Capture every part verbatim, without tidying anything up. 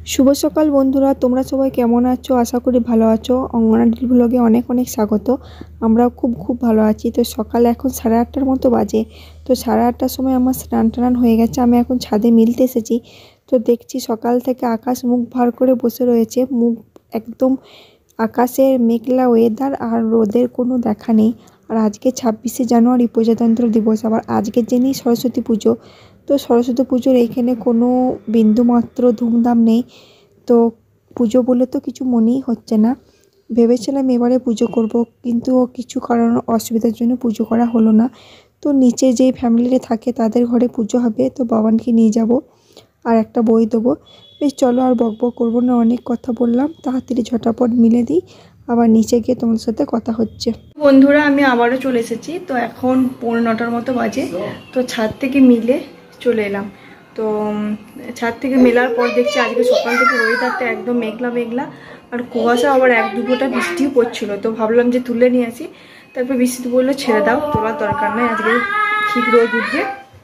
শুভ সকাল বন্ধুরা, তোমরা সবাই কেমন আছো? আশা করি ভালো আছো। অঙ্গনাডি ব্লগে অনেক অনেক স্বাগত। আমরাও খুব খুব ভালো আছি। তো সকাল এখন সাড়ে আটটার মতো বাজে। তো সাড়ে আটটার সময় আমার স্নান টান হয়ে গেছে। আমি এখন ছাদে মিলতে এসেছি। তো দেখছি সকাল থেকে আকাশ মুখ ভার করে বসে রয়েছে। মুখ একদম আকাশের মেঘলা ওয়েদার, আর রোদের কোনো দেখা নেই। আর আজকে ছাব্বিশে জানুয়ারি প্রজাতন্ত্র দিবস, আবার আজকের দিনই সরস্বতী পুজো। তো সরস্বতী পুজোর এইখানে কোনো বিন্দুমাত্র ধুমধাম নেই। তো পুজো বলে তো কিছু মনেই হচ্ছে না। ভেবেছিলাম এবারে পুজো করব, কিন্তু কিছু কারণ অসুবিধার জন্য পুজো করা হলো না। তো নিচে যেই ফ্যামিলিতে থাকে তাদের ঘরে পুজো হবে, তো বাবানকে নিয়ে যাব আর একটা বই দেবো। বেশ চলো, আর বক বক করবো না, অনেক কথা বললাম। তাড়াতাড়ি ঝটাপট মিলে দিই, আবার নিচে গিয়ে তোমাদের সাথে কথা হচ্ছে। বন্ধুরা, আমি আবারও চলে এসেছি। তো এখন পৌনে নটার মতো বাজে। তো ছাদ থেকে মিলে চলে এলাম। তো ছাদ থেকে মেলার পর দেখছি আজকে সকাল থেকে ওয়েদারটা একদম মেঘলা মেঘলা, আর কুয়াশা, আবার এক দু ফোঁটা বৃষ্টিও পড়ছিল। তো ভাবলাম যে তুলে নিয়ে আসি। তারপর বৃষ্টি বললো ছেড়ে দাও, তোলার দরকার নেই, আজকে ঠিক রোদ উঠবে।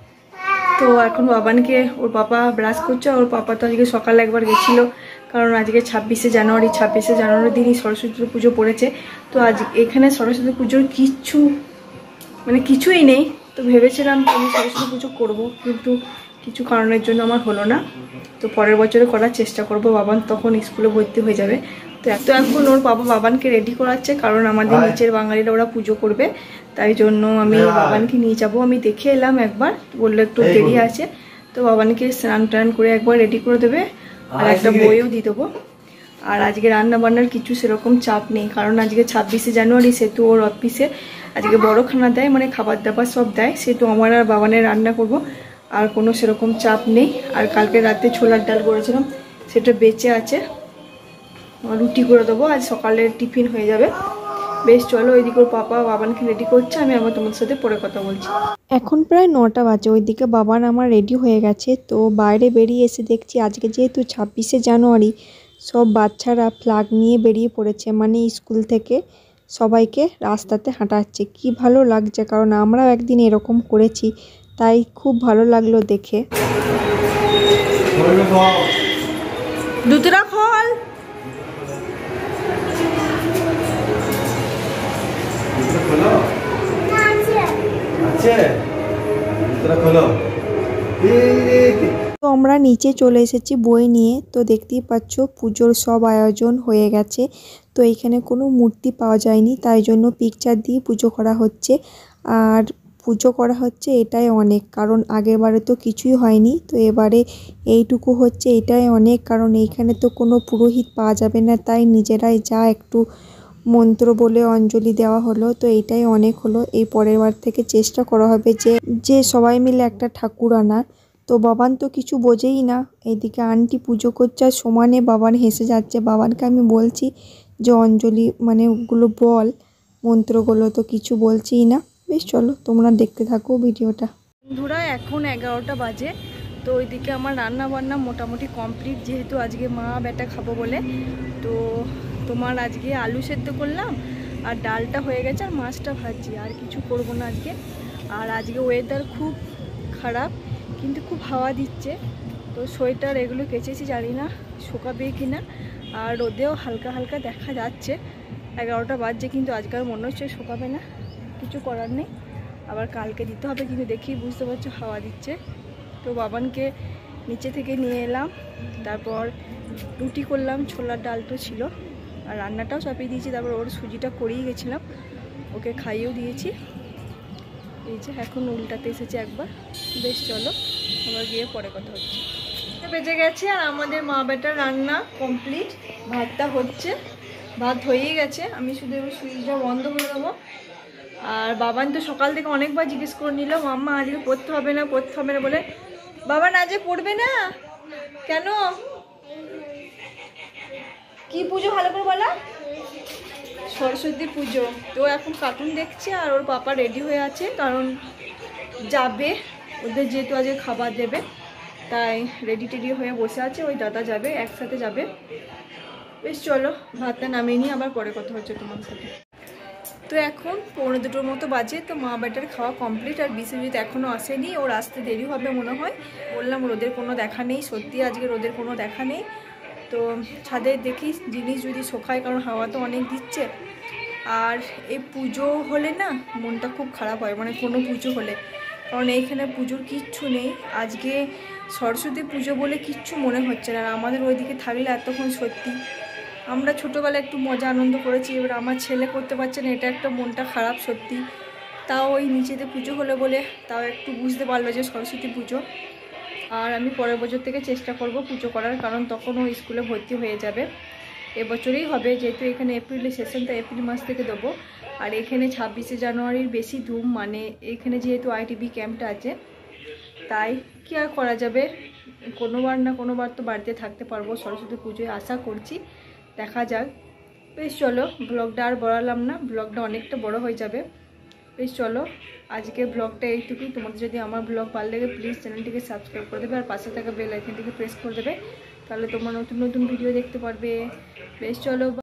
তো এখন বাবানকে, ওর পাপা ব্রাশ করছে। ওর পাপা তো আজকে সকালে একবার গেছিলো, কারণ আজকে ছাব্বিশে জানুয়ারি ছাব্বিশে জানুয়ারির দিনই সরস্বতী পুজো পড়েছে। তো আজ এখানে সরস্বতী পুজোর কিচ্ছু মানে কিছুই নেই। তো ভেবেছিলাম যে আমি সরস্বতী পুজো করবো, কিন্তু কিছু কারণের জন্য আমার হলো না। তো পরের বছরে করার চেষ্টা করব। বাবান তখন স্কুলে ভর্তি হয়ে যাবে। তো এত এখন ওর বাবা বাবানকে রেডি করাচ্ছে, কারণ আমাদের নিচের বাঙালিরা ওরা পুজো করবে, তাই জন্য আমি বাবানকে নিয়ে যাব। আমি দেখে এলাম একবার, বললো একটু দেরি আছে। তো বাবানকে স্নান টান করে একবার রেডি করে দেবে, আর একটা বইও দিয়ে দেবো। আর আজকে রান্না বান্নার কিছু সেরকম চাপ নেই, কারণ আজকে ছাব্বিশে জানুয়ারি, সেহেতু ওর অফিসে আজকে বড় খানা দেয়, মানে খাবার দাবার সব দেয়, সেহেতু আমার আর বাবানের রান্না করব। আর কোনো সেরকম চাপ নেই। আর কালকে রাতে ছোলার ডাল করেছিলাম, সেটা বেঁচে আছে, রুটি করে দেবো, আজ সকালে টিফিন হয়ে যাবে। বেশ চলো, ওইদিকে ওর পাপা বাবানকে রেডি করছে, আমি আবার তোমার সাথে পরে কথা বলছি। এখন প্রায় নটা বাজে। ওইদিকে বাবান আমার রেডি হয়ে গেছে। তো বাইরে বেরিয়ে এসে দেখছি আজকে যেহেতু ছাব্বিশে জানুয়ারি, সব বাচ্চারা ফ্ল্যাগ নিয়ে বেরিয়ে পড়েছে, মানে স্কুল থেকে সবাইকে রাস্তাতে হাঁটাচ্ছে। কি ভালো লাগছে, কারণ আমরাও একদিন এরকম করেছি, তাই খুব ভালো লাগলো দেখে। দুতরা খল তো আমরা নিচে চলে এসেছি বই নিয়ে। তো দেখতেই পাচ্ছ পুজোর সব আয়োজন হয়ে গেছে। তো এখানে কোনো মূর্তি পাওয়া যায়নি, তাই জন্য পিকচার দিয়ে পুজো করা হচ্ছে। আর পুজো করা হচ্ছে, এটাই অনেক, কারণ আগের বারে তো কিছুই হয়নি। তো এবারে এইটুকু হচ্ছে, এটাই অনেক, কারণ এইখানে তো কোনো পুরোহিত পাওয়া যাবে না, তাই নিজেরাই যা একটু মন্ত্র বলে অঞ্জলি দেওয়া হলো। তো এইটাই অনেক হলো। এই পরের বার থেকে চেষ্টা করা হবে যে যে সবাই মিলে একটা ঠাকুর আনার। তো বাবান তো কিছু বোঝেই না। এইদিকে আন্টি পুজো করছে, আর সমানে বাবান হেসে যাচ্ছে। বাবানকে আমি বলছি যে অঞ্জলি মানে ওগুলো বল, মন্ত্রগুলো, তো কিছু বলছিই না। বেশ চলো, তোমরা দেখতে থাকো ভিডিওটা। বন্ধুরা, এখন এগারোটা বাজে। তো ওইদিকে আমার রান্না বান্না মোটামুটি কমপ্লিট, যেহেতু আজকে মা বেটা খাবো বলে। তো তোমার আজকে আলু সেদ্ধ করলাম, আর ডালটা হয়ে গেছে, আর মাছটা ভাজি, আর কিছু করব না আজকে। আর আজকে ওয়েদার খুব খারাপ, কিন্তু খুব হাওয়া দিচ্ছে। তো সোয়েটার এগুলো কেচেছি, জানি না শুকাবে কি না। আর রোদেও হালকা হালকা দেখা যাচ্ছে। এগারোটা বাজছে, কিন্তু আজকাল মনে হচ্ছে শুকাবে না। কিছু করার নেই, আবার কালকে দিতে হবে, কিন্তু দেখি বুঝতে পারছো হাওয়া দিচ্ছে। তো বাবানকে নিচে থেকে নিয়ে এলাম, তারপর রুটি করলাম, ছোলার ডাল তো ছিল, আর রান্নাটাও চাপিয়ে দিয়েছি। তারপর ওর সুজিটা করেই গেছিলাম, ওকে খাইয়েও দিয়েছি। এই যে এখন উল্টাতে এসেছে একবার। বেশ চলো, আবার গিয়ে পরে কথা হচ্ছে। বেজে গেছে, আর আমাদের মা বেটার রান্না কমপ্লিট। ভাতটা হচ্ছে, ভাত হয়েই গেছে। আমি শুধু এবার সুইচটা বন্ধ করে দেবো। আর বাবান তো সকাল থেকে অনেকবার জিজ্ঞেস করে নিল, মাম্মা আজকে পড়তে হবে না পড়তে হবে না বলে। বাবান আজকে পড়বে না কেন? কি পুজো ভালো করে বলা? সরস্বতী পুজো। তো এখন কার্টুন দেখছে, আর ওর পাপা রেডি হয়ে আছে, কারণ যাবে ওদের, যেহেতু আজকে খাবার দেবে, তাই রেডি টেডি হয়ে বসে আছে। ওই দাদা যাবে, একসাথে যাবে। বেশ চলো, ভাতটা নামিয়ে নিয়ে আবার পরে কথা হচ্ছে তোমার সাথে। তো এখন পৌনে দুটোর মতো বাজে। তো মা বেটার খাওয়া কমপ্লিট, আর বিশ্বজিৎ এখনও আসেনি, ওর আসতে দেরি হবে মনে হয়। বললাম রোদের কোনো দেখা নেই, সত্যি আজকে রোদের কোনো দেখা নেই। তো ছাদে দেখি জিনিস যদি শোকায়, কারণ হাওয়া তো অনেক দিচ্ছে। আর এই পুজো হলে না মনটা খুব খারাপ হয়, মানে কোনো পুজো হলে, কারণ এইখানে পুজোর কিচ্ছু নেই। আজকে সরস্বতী পুজো বলে কিচ্ছু মনে হচ্ছে না। আর আমাদের ওইদিকে থাকলে এতক্ষণ সত্যি আমরা ছোটোবেলায় একটু মজা আনন্দ করেছি, এবার আমার ছেলে করতে পারছে না, এটা একটা মনটা খারাপ সত্যি। তাও ওই নিচেতে পুজো হলে বলে তাও একটু বুঝতে পারলো যে সরস্বতী পুজো। আর আমি পরের বছর থেকে চেষ্টা করব পুজো করার, কারণ তখন ও স্কুলে ভর্তি হয়ে যাবে। এবছরেই হবে, যেহেতু এখানে এপ্রিলে সেশনটা এপ্রিল মাস থেকে দেবো। আর এখানে ছাব্বিশে জানুয়ারির বেশি ধুম, মানে এখানে যেহেতু আইটিবি ক্যাম্পটা আছে, তাই কী আর করা যাবে, কোনোবার না কোনোবার তো বাড়িতে থাকতে পারবো সরস্বতী পুজোয়, আশা করছি, দেখা যাক। বেশ চলো, ব্লগটা আর বাড়ালাম না, ব্লগটা অনেকটা বড় হয়ে যাবে। বেশ চলো, আজকে ব্লগটা এইটুকুই। তোমাদের যদি আমার ব্লগ ভালো লাগে প্লিজ চ্যানেলটিকে সাবস্ক্রাইব করে দেবে, আর পাশে থাকা বেল আইকনটিকে প্রেস করে দেবে, তাহলে তোমরা নতুন নতুন ভিডিও দেখতে পারবে। বেশ চলো।